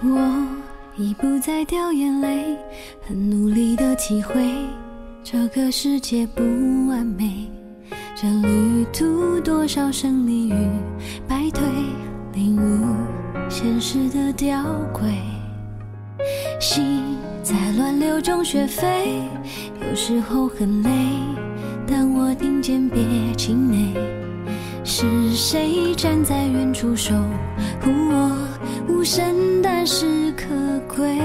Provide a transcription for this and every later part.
我已不再掉眼泪，很努力地体会这个世界不完美，这旅途多少胜利与败退，领悟现实的吊诡。心在乱流中学飞，有时候很累，但我听见别气馁，是谁站在远处守护我，无声但是可贵。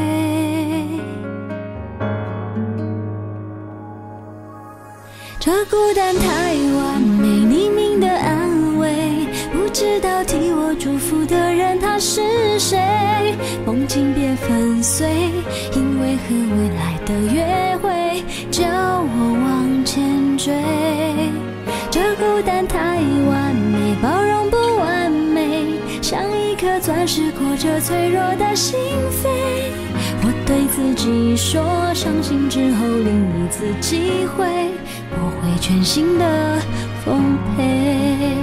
这孤单太完美，匿名的安慰，不知道替我祝福的人他是谁，梦境别粉碎，因为和未来的约会叫我往前追。这孤单太完美，包容不完美，像一颗钻石裹着脆弱的心扉。我对自己说，伤心之后另一次机会，我会全心的奉陪。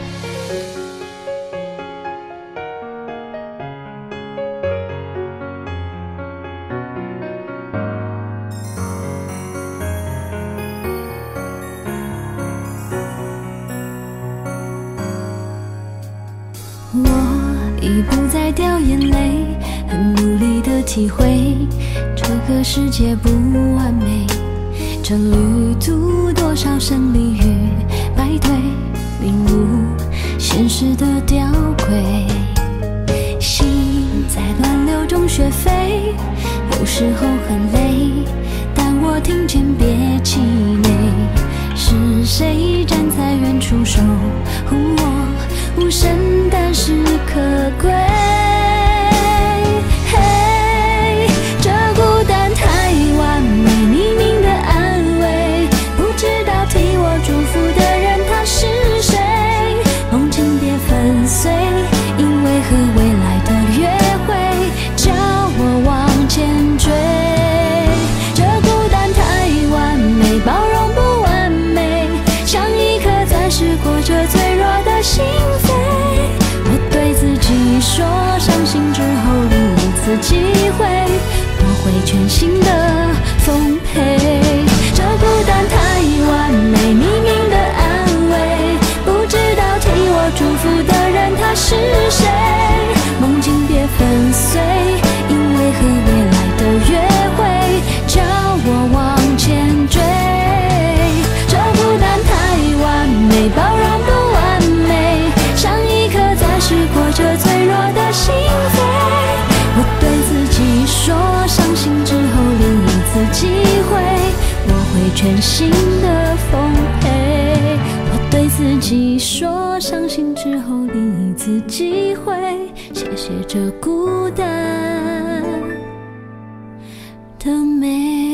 我已不再掉眼泪，很努力地体会这个世界不完美，这旅途多少胜利与败退，领悟现实的吊诡。心在乱流中学飞，有时候很累，但我听见别气馁，是谁站在远处守护我，无声但是可贵。这孤单太完美，匿名的安慰，不知道替我祝福的人他是谁，梦境别粉碎，因为和未来的约会叫我往前追。这孤单太完美，包容不完美，像一颗钻石裹着脆弱的心扉。我对自己说，伤心之后另一次机会，我会全心的奉陪。这孤单太完美，匿名的安慰，不知道替我祝福的人他是谁，梦境别粉碎，因为和未来的约会叫我往前追。这孤单太完美，包容不完美，像一颗钻石裹着脆弱的心扉。我对自己说，伤心之后另一次机会，我会全心的奉陪。我对自己说，伤心之后另一次机会，谢谢这孤单的美。